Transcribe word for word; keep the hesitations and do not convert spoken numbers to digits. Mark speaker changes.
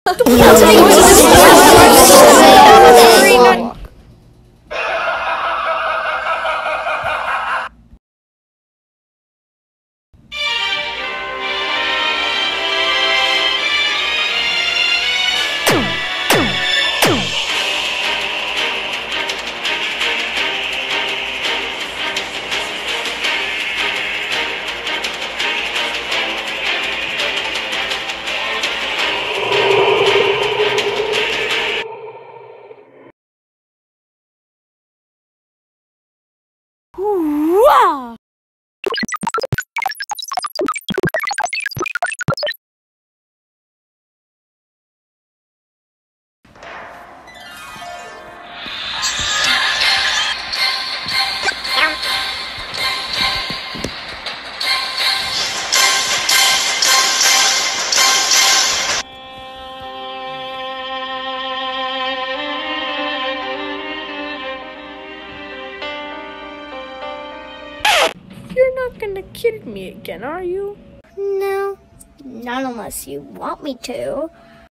Speaker 1: Wow! You're not gonna kid me again, are you?
Speaker 2: No, not unless you want me to.